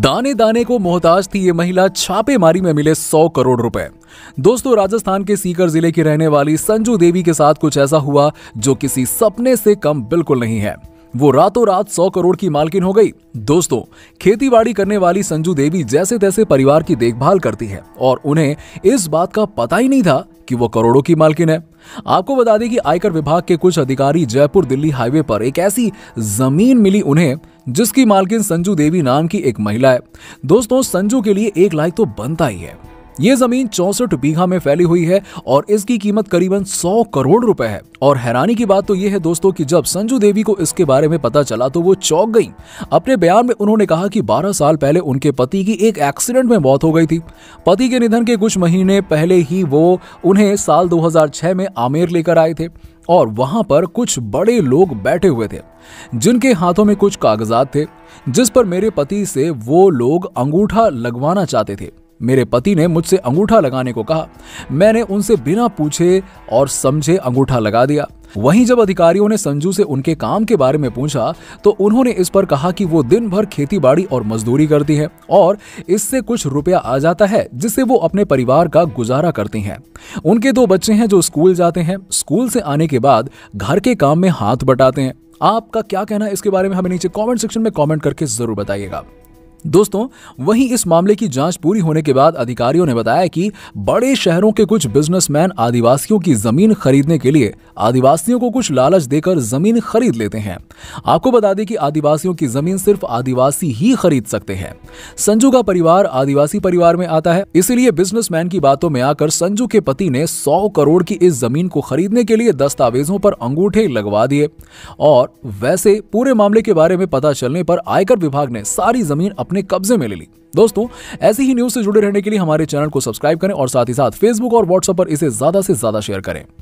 दाने दाने को मोहताज थी ये महिला, छापेमारी में मिले 100 करोड़ रुपए। दोस्तों, राजस्थान के सीकर जिले की रहने वाली संजू देवी के साथ कुछ ऐसा हुआ जो किसी सपने से कम बिल्कुल नहीं है। वो रातों रात 100 करोड़ की मालकिन हो गई। दोस्तों, खेतीबाड़ी करने वाली संजू देवी जैसे तैसे परिवार की देखभाल करती है और उन्हें इस बात का पता ही नहीं था कि वो करोड़ों की मालकिन है। आपको बता दें कि आयकर विभाग के कुछ अधिकारी जयपुर दिल्ली हाईवे पर एक ऐसी जमीन मिली उन्हें जिसकी मालकिन संजू देवी नाम की एक महिला है। दोस्तों, संजू के लिए एक लाइक तो बनता ही है। ये जमीन 64 बीघा में फैली हुई है और इसकी कीमत करीबन 100 करोड़ रुपए है। और हैरानी की बात तो यह है दोस्तों कि जब संजू देवी को इसके बारे में पता चला तो वो चौंक गई। अपने बयान में उन्होंने कहा कि 12 साल पहले उनके पति की एक एक्सीडेंट में मौत हो गई थी। पति के निधन के कुछ महीने पहले ही वो उन्हें साल 2006 में आमेर लेकर आए थे और वहां पर कुछ बड़े लोग बैठे हुए थे जिनके हाथों में कुछ कागजात थे जिस पर मेरे पति से वो लोग अंगूठा लगवाना चाहते थे। मेरे पति ने मुझसे अंगूठा लगाने को कहा। मैंने उनसे बिना पूछे और समझे अंगूठा लगा दिया। वहीं जब अधिकारियों ने संजू से उनके काम के बारे में पूछा तो उन्होंने इस पर कहा कि वो दिन भर खेतीबाड़ी और मजदूरी करती है और इससे कुछ रुपया आ जाता है जिससे वो अपने परिवार का गुजारा करती हैं। उनके 2 बच्चे हैं जो स्कूल जाते हैं। स्कूल से आने के बाद घर के काम में हाथ बटाते हैं। आपका क्या कहना है इसके बारे में हमें नीचे कमेंट सेक्शन में कमेंट करके जरूर बताइएगा। दोस्तों, वहीं इस मामले की जांच पूरी होने के बाद अधिकारियों ने बताया कि बड़े शहरों के कुछ बिजनेसमैन आदिवासियों की जमीन खरीदने के लिए आदिवासियों को कुछ लालच देकर जमीन खरीद लेते हैं। आपको बता दें कि आदिवासियों की जमीन सिर्फ आदिवासी ही खरीद सकते हैं। संजू का परिवार आदिवासी परिवार में आता है, इसीलिए बिजनेसमैन की बातों में आकर संजू के पति ने 100 करोड़ की इस जमीन को खरीदने के लिए दस्तावेजों पर अंगूठे लगवा दिए। और वैसे पूरे मामले के बारे में पता चलने पर आयकर विभाग ने सारी जमीन अपने कब्जे में ले ली। दोस्तों, ऐसी ही न्यूज से जुड़े रहने के लिए हमारे चैनल को सब्सक्राइब करें और साथ ही साथ फेसबुक और व्हाट्सएप पर इसे ज्यादा से ज्यादा शेयर करें।